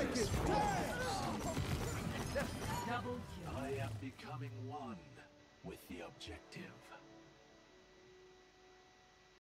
Double kill. I am becoming one with the objective.